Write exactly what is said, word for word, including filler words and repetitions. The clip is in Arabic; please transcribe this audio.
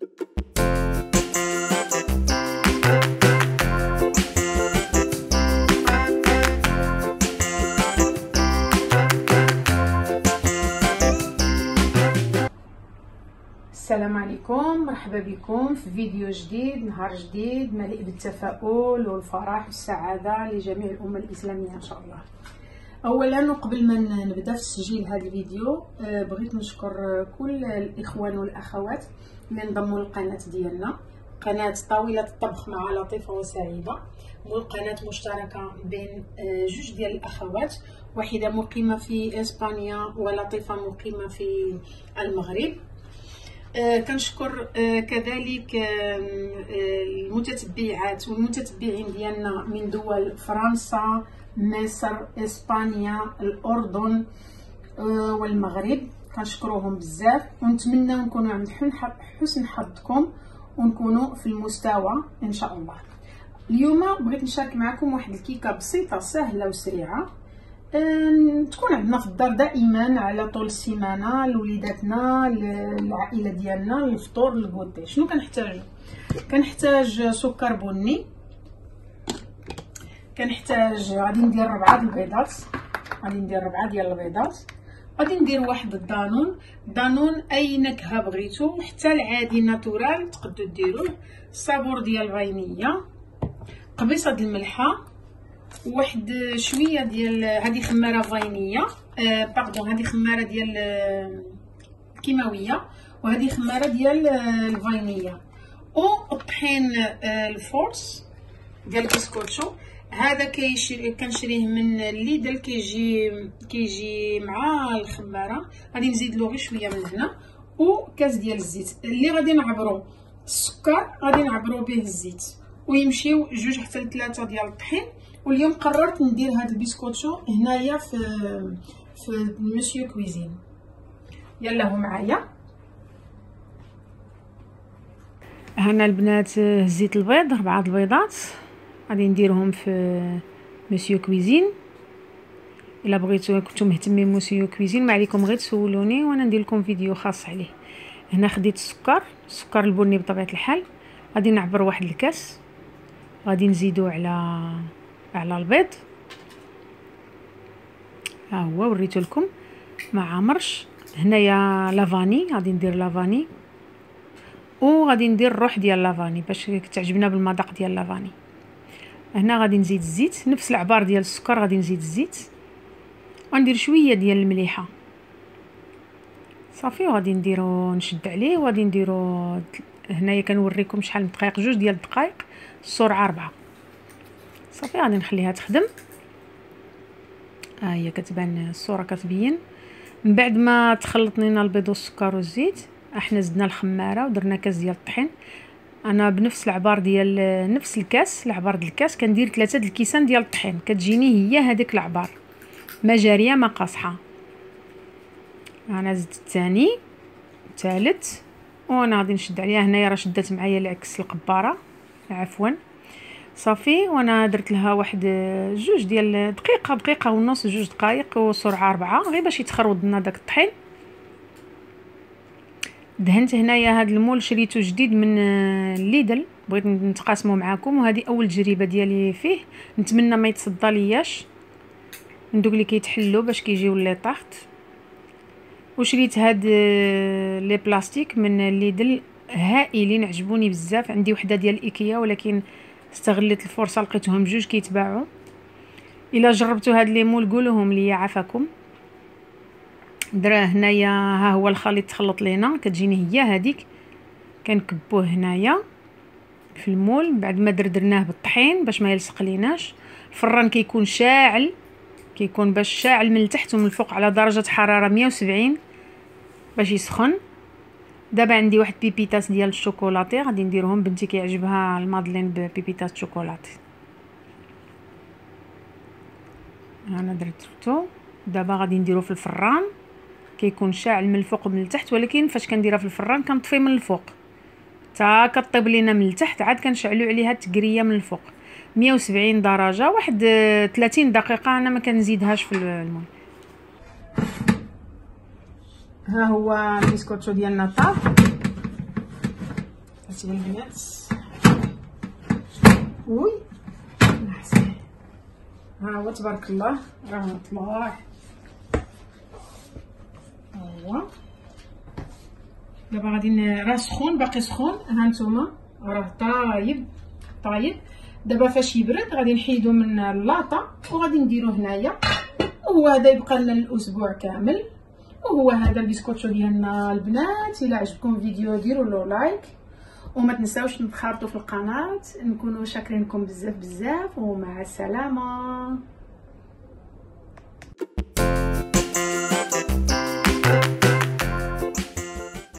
السلام عليكم، مرحبا بكم في فيديو جديد، نهار جديد مليء بالتفاؤل والفرح والسعاده لجميع الامه الاسلاميه ان شاء الله. اولا وقبل ما نبدا في تسجيل هذا الفيديو بغيت نشكر كل الاخوان والاخوات اللي انضموا للقناه ديالنا، قناه طاوله الطبخ مع لطيفه وسعيده، والقناه مشتركه بين جوج ديال الاخوات، واحده مقيمه في اسبانيا ولطيفه مقيمه في المغرب. آه كنشكر آه كذلك آه المتتبعات والمتتبعين ديالنا من دول فرنسا، مصر، اسبانيا، الاردن آه والمغرب، كنشكروهم بزاف ونتمنى نكونوا عند حسن حظكم ونكونوا في المستوى ان شاء الله. اليوم بغيت نشارك معكم واحد الكيكه بسيطه سهله وسريعه تكون عندنا في الدار دائما على طول السيمانه لوليداتنا للعائله ديالنا للفطور للغوتي. شنو كنحتاجو؟ كنحتاج سكر بني، كنحتاج غادي ندير ربعه البيضات، غادي ندير ربعه ديال البيضات، غادي ندير واحد الدانون، دانون اي نكهه بغيتو حتى العادي ناتورال تقدروا ديروه، الصابور ديال الفانيليا، قبيصه د الملحه، واحد شويه ديال هذه خماره فانيليا آه باردون هذه خماره ديال الكيماويه، وهذه خماره ديال الفانيليا، والطحين آه الفورس ديال البسكوتشو. هذا كيشري كنشريه من ليدل، كيجي كيجي مع الخماره. غادي نزيد له غير شويه من هنا، وكاس ديال الزيت اللي غادي نعبرو السكر غادي نعبرو به الزيت، ويمشيو جوج حتى لثلاثه ديال الطحين. واليوم قررت ندير هذا البسكوتشو هنايا في في مسيو كويزين. يلا هو معايا. هنا البنات هزيت البيض، ربعه البيضات غادي نديرهم في مسيو كويزين. الا بغيتو كنتو مهتمين مسيو كويزين ما عليكم غير تسولوني وانا ندير لكم فيديو خاص عليه. هنا خديت السكر، السكر البني بطبيعه الحال، غادي نعبر واحد الكاس، غادي نزيدو على على البيض. ها هو وريته لكم ما عامرش. هنايا لافاني، غادي ندير لافاني، وغادي ندير الروح ديال لافاني باش تعجبنا بالمذاق ديال لافاني. هنا غادي نزيد الزيت، نفس العبار ديال السكر غادي نزيد الزيت، وندير شويه ديال المليحه صافي، وغادي نديرو نشد عليه، وغادي نديرو هنايا كنوريكم شحال من دقائق، جوج ديال الدقائق، السرعه أربعة صافي. غادي نخليها تخدم، ها هي كتبان الصوره كتبين. من بعد ما تخلط لينا البيض والسكر والزيت، احنا زدنا الخماره ودرنا كاس ديال الطحين. انا بنفس العبار ديال نفس الكاس، العبار ديال الكاس كندير ثلاثه د الكيسان ديال الطحين، كتجيني هي هذيك العبار ما جاريه ما قاصحه. انا زدت الثاني الثالث، وانا غادي نشد عليها. هنايا راه شدات معايا العكس القباره عفوا صافي، وانا درت لها واحد جوج ديال دقيقه دقيقه ونص، جوج دقائق وسرعه أربعة، غير باش يتخرود لنا داك الطحين. دهنت هنايا هذا المول شريته جديد من ليدل، بغيت نتقاسمه معكم، وهذه اول تجربه ديالي فيه، نتمنى ما يتصدى لياش ندوك اللي كيتحلوا باش كيجيو لي طاحت. وشريت هاد لي بلاستيك من ليدل هائلين، عجبوني بزاف. عندي وحده ديال ايكيا ولكن استغلت الفرصه لقيتهم جوج كيتباعوا. الا جربتوا هاد لي مول قولوهم لي عافاكم. درا هنايا ها هو الخليط تخلط لينا، كتجيني هي هذيك، كنكبوه هنايا في المول بعد ما دردرناه بالطحين باش ما يلصق ليناش. الفران كيكون شاعل، كيكون باش شاعل من التحت ومن الفوق على درجه حراره مية وسبعين باش يسخن. دابا عندي واحد بيبيتاس ديال الشوكولاتي غادي نديرهم، بنتي كيعجبها المادلين ببيبيتاس شوكولاتي. انا درتو، دابا غادي نديرو في الفران، كيكون شاعل من الفوق ومن التحت، ولكن فاش كنديرها في الفران كنطفي من الفوق حتى كطيب لينا من التحت، عاد كنشعلو عليها التقريه من الفوق مية وسبعين درجه، واحد ثلاثين دقيقه. انا ما كنزيدهاش في المهم. ها هو البسكوتشو ديالنا طاب، هانتوما البنات. وي ها هو تبارك الله راه طلع. ها هو دابا غادي راه سخون باقي سخون. هانتوما راه طايب طايب. دابا فاش يبرد غادي نحيدو من اللاطه وغادي نديروه هنايا، وهو هذا يبقى لنا الاسبوع كامل. وهو هذا البسكوتشو ديالنا البنات. الا عجبكم الفيديو ديروا له لايك وما تنساوش تنخرطوا في القناه. نكونوا شاكرينكم بزاف بزاف ومع السلامه.